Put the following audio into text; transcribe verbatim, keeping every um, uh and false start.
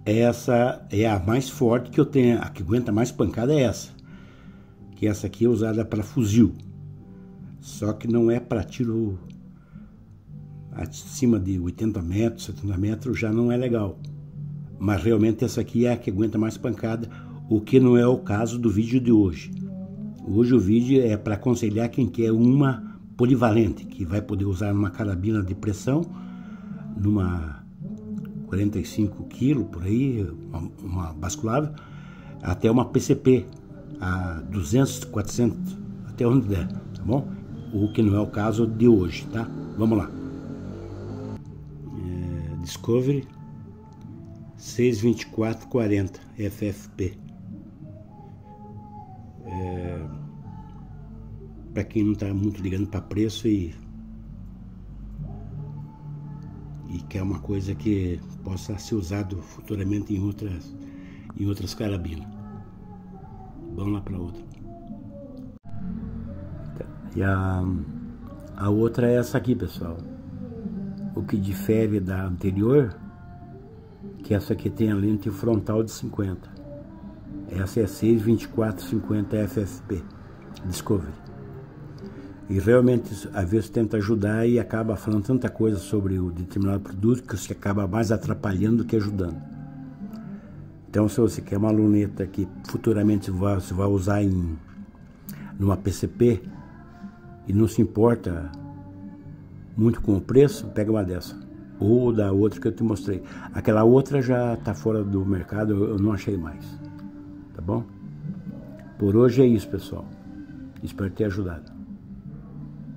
essa é a mais forte que eu tenho, a que aguenta mais pancada é essa, que essa aqui é usada para fuzil, só que não é para tiro acima de oitenta metros, setenta metros, já não é legal, mas realmente essa aqui é a que aguenta mais pancada, o que não é o caso do vídeo de hoje. Hoje o vídeo é para aconselhar quem quer uma polivalente, que vai poder usar numa carabina de pressão, numa quarenta e cinco quilos, por aí, uma, uma basculável, até uma P C P, a duzentos, quatrocentos, até onde der, tá bom? O que não é o caso de hoje, tá? Vamos lá. É, Discovery seiscentos e vinte e quatro quarenta F F P. É, para quem não está muito ligando para preço e e quer uma coisa que possa ser usado futuramente em outras em outras carabinas. Vamos lá para outra. E a a outra é essa aqui, pessoal. O que difere da anterior, que essa aqui tem a lente frontal de cinquenta. Essa é seiscentos e vinte e quatro cinquenta F F P Discovery. E realmente, às vezes, tenta ajudar e acaba falando tanta coisa sobre o determinado produto que você acaba mais atrapalhando do que ajudando. Então, se você quer uma luneta que futuramente você vai usar em numa P C P e não se importa muito com o preço, pega uma dessa. Ou da outra que eu te mostrei. Aquela outra já está fora do mercado, eu não achei mais. Tá bom? Por hoje é isso, pessoal. Espero ter ajudado.